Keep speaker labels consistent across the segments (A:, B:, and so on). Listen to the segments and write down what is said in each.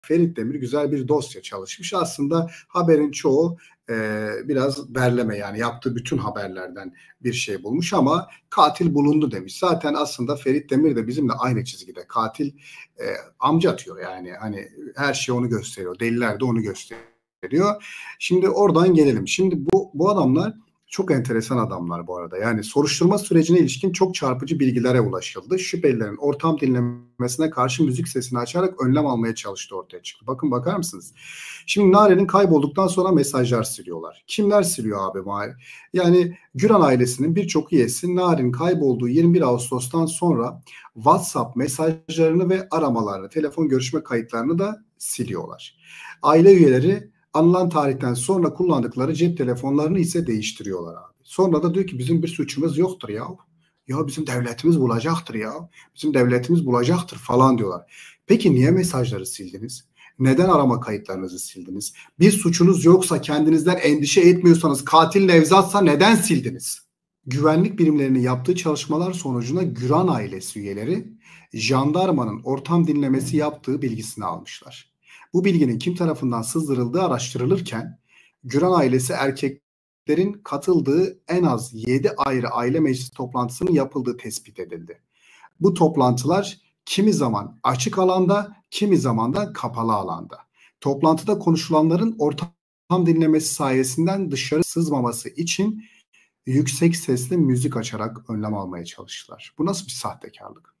A: Ferit Demir güzel bir dosya çalışmış. Aslında haberin çoğu biraz derleme, yani yaptığı bütün haberlerden bir şey bulmuş ama katil bulundu demiş. Zaten aslında Ferit Demir de bizimle aynı çizgide. Katil amca atıyor, yani hani her şey onu gösteriyor. Deliller de onu gösteriyor. Şimdi oradan gelelim. Şimdi bu adamlar çok enteresan adamlar bu arada. Yani soruşturma sürecine ilişkin çok çarpıcı bilgilere ulaşıldı. Şüphelilerin ortam dinlemesine karşı müzik sesini açarak önlem almaya çalıştı ortaya çıktı. Bakın, bakar mısınız? Şimdi Nare'nin kaybolduktan sonra mesajlar siliyorlar. Kimler siliyor abi? Yani Güran ailesinin birçok üyesi Nare'nin kaybolduğu 21 Ağustos'tan sonra WhatsApp mesajlarını ve aramalarını, telefon görüşme kayıtlarını da siliyorlar. Aile üyeleri anılan tarihten sonra kullandıkları cep telefonlarını ise değiştiriyorlar abi. Sonra da diyor ki bizim bir suçumuz yoktur ya. Ya bizim devletimiz bulacaktır ya. Bizim devletimiz bulacaktır falan diyorlar. Peki niye mesajları sildiniz? Neden arama kayıtlarınızı sildiniz? Bir suçunuz yoksa, kendinizden endişe etmiyorsanız, katil Nevzat'sa neden sildiniz? Güvenlik birimlerinin yaptığı çalışmalar sonucunda Güran ailesi üyeleri jandarmanın ortam dinlemesi yaptığı bilgisini almışlar. Bu bilginin kim tarafından sızdırıldığı araştırılırken Güran ailesi erkeklerin katıldığı en az 7 ayrı aile meclisi toplantısının yapıldığı tespit edildi. Bu toplantılar kimi zaman açık alanda, kimi zaman da kapalı alanda. Toplantıda konuşulanların ortam dinlemesi sayesinden dışarı sızmaması için yüksek sesli müzik açarak önlem almaya çalıştılar. Bu nasıl bir sahtekarlık?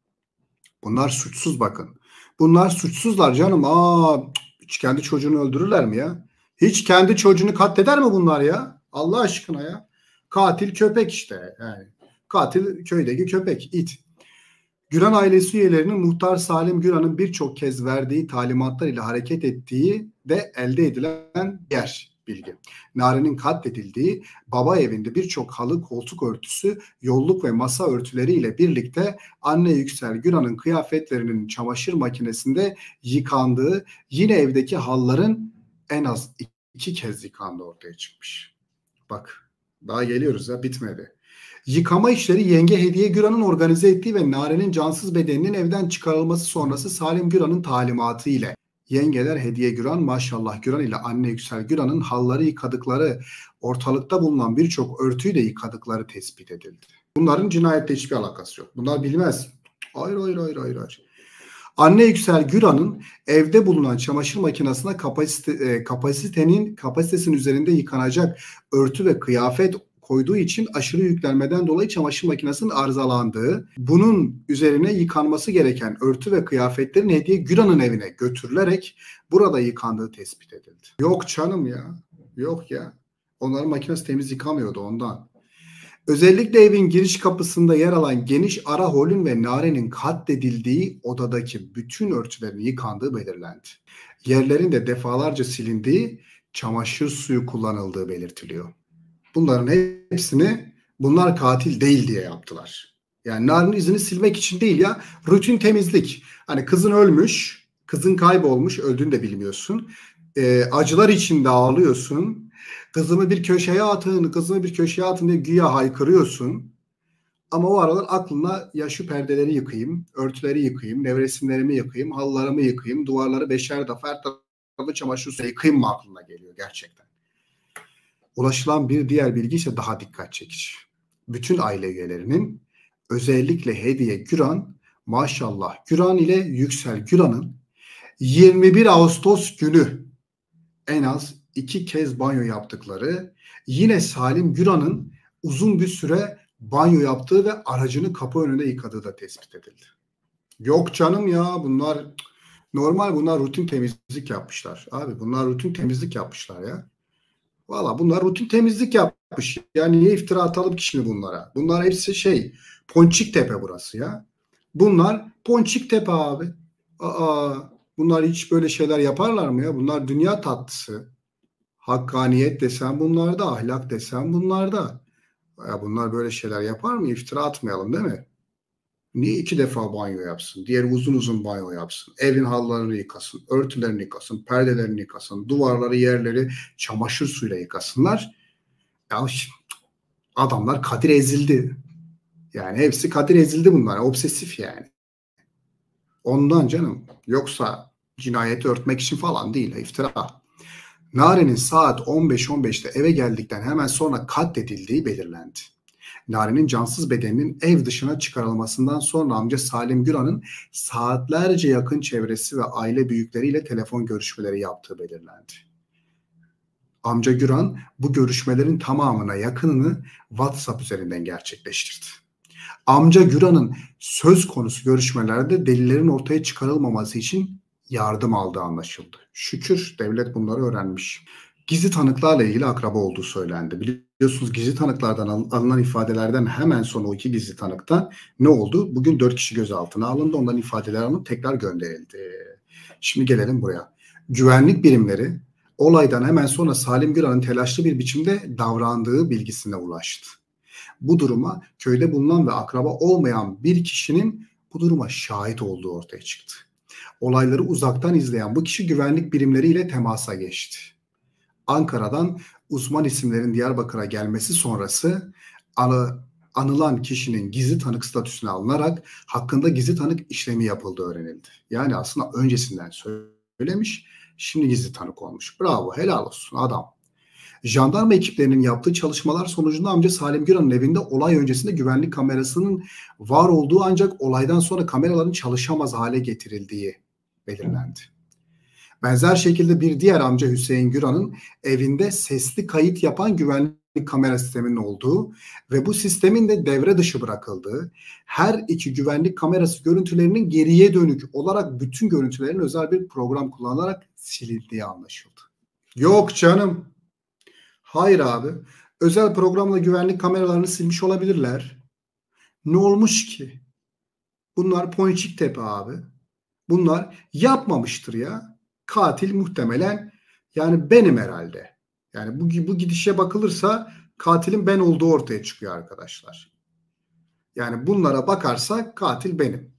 A: Bunlar suçsuz, bakın. Bunlar suçsuzlar canım. Hiç kendi çocuğunu öldürürler mi ya? Hiç kendi çocuğunu katleder mi bunlar ya? Allah aşkına ya. Katil köpek işte. Yani katil köydeki köpek, it. Güran ailesi üyelerinin muhtar Salim Güran'ın birçok kez verdiği talimatlar ile hareket ettiği de elde edilen diğer bilgi. Nare'nin katledildiği baba evinde birçok halı, koltuk örtüsü, yolluk ve masa örtüleriyle birlikte anne Yüksel Güran'ın kıyafetlerinin çamaşır makinesinde yıkandığı, yine evdeki halların en az 2 kez yıkandığı ortaya çıkmış. Bak, daha geliyoruz ya, bitmedi. Yıkama işleri yenge Hediye Güran'ın organize ettiği ve Nare'nin cansız bedeninin evden çıkarılması sonrası Salim Güran'ın talimatı ile yengeler Hediye Güran, Maşallah Güran ile anne Yüksel Güran'ın halları yıkadıkları, ortalıkta bulunan birçok örtüyü de yıkadıkları tespit edildi. Bunların cinayetle hiçbir alakası yok. Bunlar bilmez. Hayır. Anne Yüksel Güran'ın evde bulunan çamaşır makinesine kapasitesinin üzerinde yıkanacak örtü ve kıyafet koyduğu için aşırı yüklenmeden dolayı çamaşır makinesinin arızalandığı, bunun üzerine yıkanması gereken örtü ve kıyafetlerin Hediye Güran'ın evine götürülerek burada yıkandığı tespit edildi. Yok canım ya. Yok ya. Onların makinesi temiz yıkamıyordu ondan. Özellikle evin giriş kapısında yer alan geniş ara holün ve Nare'nin katledildiği odadaki bütün örtülerin yıkandığı belirlendi. Yerlerin de defalarca silindiği, çamaşır suyu kullanıldığı belirtiliyor. Bunların hepsini bunlar katil değil diye yaptılar. Yani Nare'nin izini silmek için değil ya, rutin temizlik. Hani kızın ölmüş, kızın kaybolmuş, öldüğünü de bilmiyorsun. Acılar içinde ağlıyorsun. Kızımı bir köşeye atın diye güya haykırıyorsun. Ama o aralar aklına ya şu perdeleri yıkayayım, örtüleri yıkayayım, nevresimlerimi yıkayayım, halılarımı yıkayayım, duvarları beşer defa her tarafı çamaşır suyu yıkayayım mı aklına geliyor gerçekten. Ulaşılan bir diğer bilgi ise daha dikkat çekici. Bütün aile üyelerinin, özellikle Hediye Güran, Maşallah Güran ile Yüksel Güran'ın 21 Ağustos günü en az 2 kez banyo yaptıkları, yine Salim Güran'ın uzun bir süre banyo yaptığı ve aracını kapı önünde yıkadığı da tespit edildi. Yok canım ya, bunlar normal, bunlar rutin temizlik yapmışlar. Abi bunlar rutin temizlik yapmışlar ya. Valla bunlar rutin temizlik yapmış. Yani niye iftira atalım ki şimdi bunlara? Bunlar hepsi Ponçiktepe burası ya. Bunlar Ponçiktepe abi. Bunlar hiç böyle şeyler yaparlar mı ya? Bunlar dünya tatlısı. Hakkaniyet desen bunlarda, ahlak desen bunlarda. Ya bunlar böyle şeyler yapar mı? İftira atmayalım değil mi? Niye 2 defa banyo yapsın? Diğeri uzun banyo yapsın. Evin halılarını yıkasın, örtülerini yıkasın, perdelerini yıkasın, duvarları, yerleri çamaşır suyuyla yıkasınlar. Ya adamlar Kadir ezildi. Yani hepsi Kadir ezildi bunlar. Obsesif yani. Ondan canım. Yoksa Cinayeti örtmek için falan değil, iftira. Nare'nin saat 15.15'te eve geldikten hemen sonra katledildiği belirlendi. Nare'nin cansız bedeninin ev dışına çıkarılmasından sonra amca Salim Güran'ın saatlerce yakın çevresi ve aile büyükleriyle telefon görüşmeleri yaptığı belirlendi. Amca Güran bu görüşmelerin tamamına yakınını WhatsApp üzerinden gerçekleştirdi. Amca Güran'ın söz konusu görüşmelerde delillerin ortaya çıkarılmaması için yardım aldığı anlaşıldı. Şükür devlet bunları öğrenmiş. Gizli tanıklarla ilgili akraba olduğu söylendi. Biliyorsunuz gizli tanıklardan alınan ifadelerden hemen sonra o iki gizli tanıkta ne oldu? Bugün 4 kişi gözaltına alındı. Ondan ifadeler alınıp tekrar gönderildi. Şimdi gelelim buraya. Güvenlik birimleri olaydan hemen sonra Salim Güran'ın telaşlı bir biçimde davrandığı bilgisine ulaştı. Bu duruma köyde bulunan ve akraba olmayan bir kişinin bu duruma şahit olduğu ortaya çıktı. Olayları uzaktan izleyen bu kişi güvenlik birimleriyle temasa geçti. Ankara'dan uzman isimlerin Diyarbakır'a gelmesi sonrası anılan kişinin gizli tanık statüsüne alınarak hakkında gizli tanık işlemi yapıldığı öğrenildi. Yani aslında öncesinden söylemiş, şimdi gizli tanık olmuş. Bravo, helal olsun adam. Jandarma ekiplerinin yaptığı çalışmalar sonucunda amca Salim Güran'ın evinde olay öncesinde güvenlik kamerasının var olduğu ancak olaydan sonra kameraların çalışamaz hale getirildiği belirlendi. Benzer şekilde bir diğer amca Hüseyin Güran'ın evinde sesli kayıt yapan güvenlik kamera sisteminin olduğu ve bu sistemin de devre dışı bırakıldığı, her iki güvenlik kamerası görüntülerinin geriye dönük olarak bütün görüntülerin özel bir program kullanarak silindiği anlaşıldı. Yok canım. Hayır abi. Özel programla güvenlik kameralarını silmiş olabilirler. Ne olmuş ki? Bunlar Ponçiktepe abi. Bunlar yapmamıştır ya. Katil muhtemelen yani benim herhalde. Yani bu gidişe bakılırsa katilin ben olduğu ortaya çıkıyor arkadaşlar. Yani bunlara bakarsak katil benim.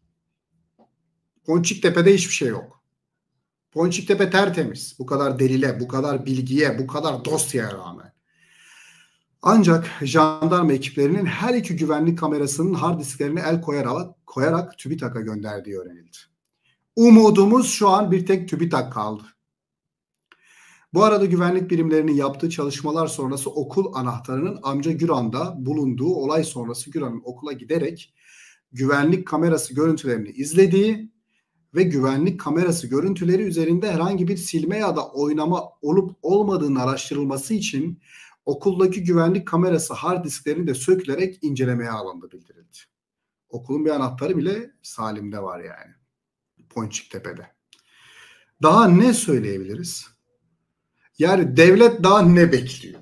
A: Ponçiktepe'de hiçbir şey yok. Ponçiktepe tertemiz. Bu kadar delile, bu kadar bilgiye, bu kadar dosyaya rağmen. Ancak jandarma ekiplerinin her iki güvenlik kamerasının hard disklerine el koyarak TÜBİTAK'a gönderdiği öğrenildi. Umudumuz şu an bir tek TÜBİTAK kaldı. Bu arada güvenlik birimlerinin yaptığı çalışmalar sonrası okul anahtarının amca Güran'da bulunduğu, olay sonrası Güran'ın okula giderek güvenlik kamerası görüntülerini izlediği ve güvenlik kamerası görüntüleri üzerinde herhangi bir silme ya da oynama olup olmadığının araştırılması için okuldaki güvenlik kamerası hard disklerini de sökülerek incelemeye alındı bildirildi. Okulun bir anahtarı bile Salim'de var yani. Ponçiktepe'de. Daha ne söyleyebiliriz? Yani devlet daha ne bekliyor?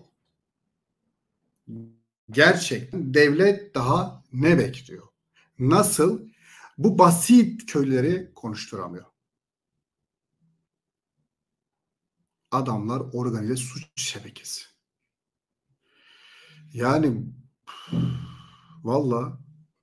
A: Gerçekten devlet daha ne bekliyor? Nasıl bu basit köyleri konuşturamıyor? Adamlar organize suç şebekesi. Yani valla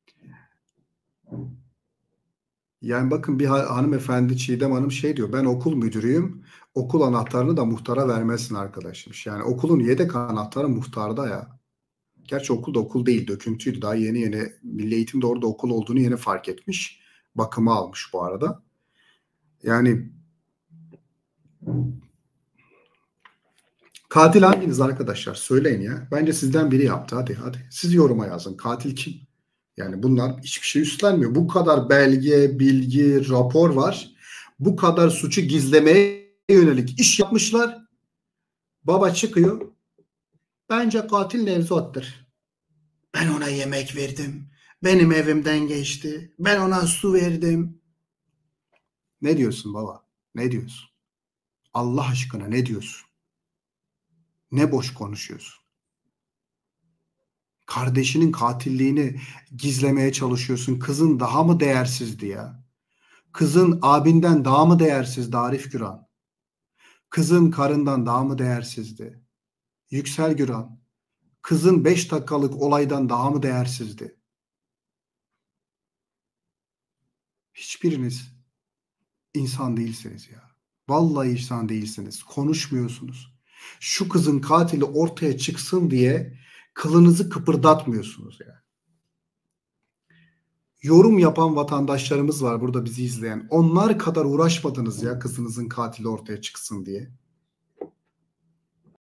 A: yani bakın bir hanımefendi Çiğdem Hanım şey diyor, ben okul müdürüyüm, okul anahtarını da muhtara vermezsin arkadaşmış. Yani okulun yedek anahtarı muhtarda ya. Gerçi okul da okul değil, döküntüydü, daha yeni Milli Eğitim'de orada okul olduğunu yeni fark etmiş. Bakıma almış bu arada. Yani katil hanginiz arkadaşlar? Söyleyin ya. Bence sizden biri yaptı. Hadi. Siz yoruma yazın. Katil kim? Yani bunlar hiçbir şey üstlenmiyor. Bu kadar belge, bilgi, rapor var. Bu kadar suçu gizlemeye yönelik iş yapmışlar. Baba çıkıyor. Bence katil Nevzat'tır. Ben ona yemek verdim. Benim evimden geçti. Ben ona su verdim. Ne diyorsun baba? Ne diyorsun? Allah aşkına ne diyorsun? Ne boş konuşuyorsun? Kardeşinin katilliğini gizlemeye çalışıyorsun. Kızın daha mı değersizdi ya? Kızın abinden daha mı değersizdi Arif Güran? Kızın karından daha mı değersizdi? Yüksel Güran. Kızın 5 dakikalık olaydan daha mı değersizdi? Hiçbiriniz insan değilsiniz ya. Vallahi insan değilsiniz. Konuşmuyorsunuz. Şu kızın katili ortaya çıksın diye kılınızı kıpırdatmıyorsunuz ya. yorum yapan vatandaşlarımız var burada bizi izleyen. Onlar kadar uğraşmadınız ya kızınızın katili ortaya çıksın diye.